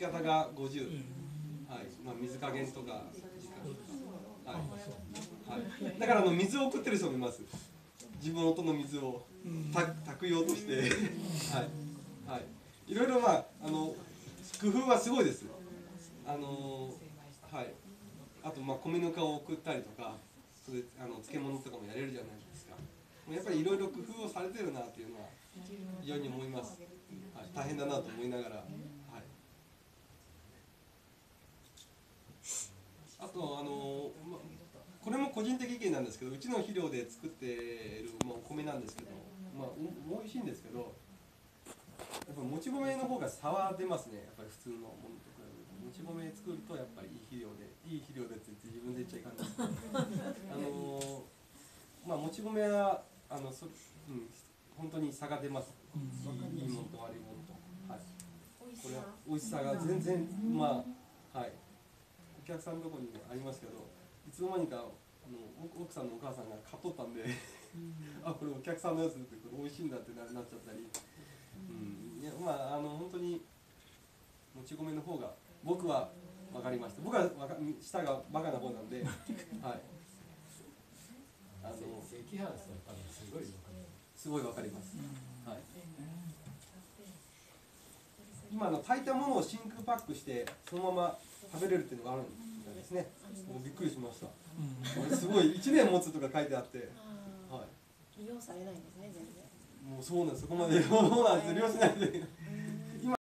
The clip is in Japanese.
方が50、はい、まあ、水加減とか時間とか、はいはい、だから水を送ってる人もいます。自分の音の水を炊く用としてはい、はい、いろいろ、まあ、工夫はすごいです。はい、あと、まあ、米ぬかを送ったりとか、それ漬物とかもやれるじゃないですか。やっぱりいろいろ工夫をされてるなっていうのは非常に思います。はい、大変だなと思いながら、はい、あとこれも個人的意見なんですけど、うちの肥料で作っている、まあ、お米なんですけど、まあ、美味しいんですけど、やっぱもち米の方が差は出ますね。やっぱり普通のものと比べると、もち米作るとやっぱりいい肥料でって自分で言っちゃいかんですけどまあ、もち米は本当に差が出ます。いいものと悪いものと、はい、これは美味しさが全然、まあ、はい、お客さんのところにもありますけど、いつの間にか奥さんのお母さんが買っとったんであ、これお客さんのやつってこれ美味しいんだってなっちゃったり、いや、まあ本当にもち米の方が僕は分かりました。僕は舌がバカな方なんではい、すごい分かります。はい、今炊いたものを真空パックしてそのまま食べれるっていうのがあるんですね。びっくりしました。すごい1年持つとか書いてあって、 利用されないんですね、全然。 もうそうなんです。そこまでそうなんです。利用しないで